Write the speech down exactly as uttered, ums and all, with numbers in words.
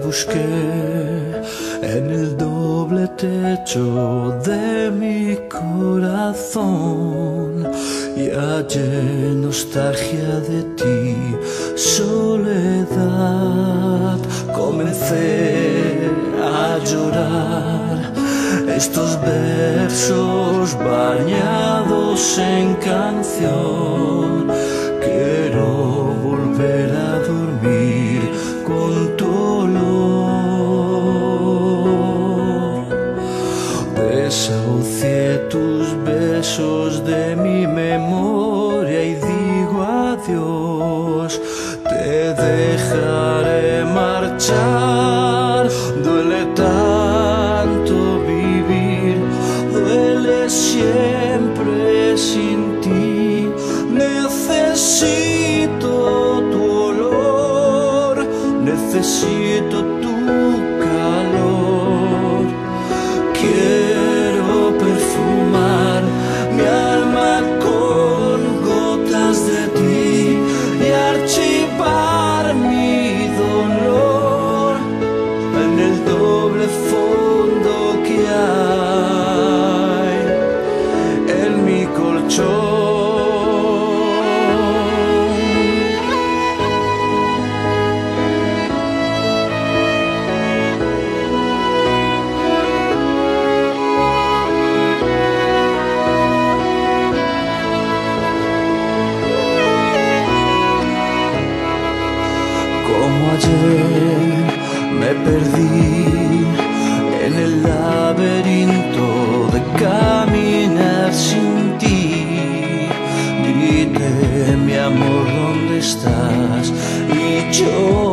busqué en el doble techo de mi corazón y hallé nostalgia de ti, soledad. Comencé a llorar estos versos bañados en canción. Quiero volver a dormir con tu olor. Desahucié tus besos de mi memoria y digo adiós. Te dejaré marchar. Duele tanto vivir, duele siempre sin ti. Necesito tu olor, necesito tu calor. Quiero perfumar mi alma con gotas de ti y archivar mi dolor en el doble fondo que hay en mi colchón. Como ayer me perdí en el laberinto de caminar sin ti. Grité, mi amor, ¿dónde estás? Y yo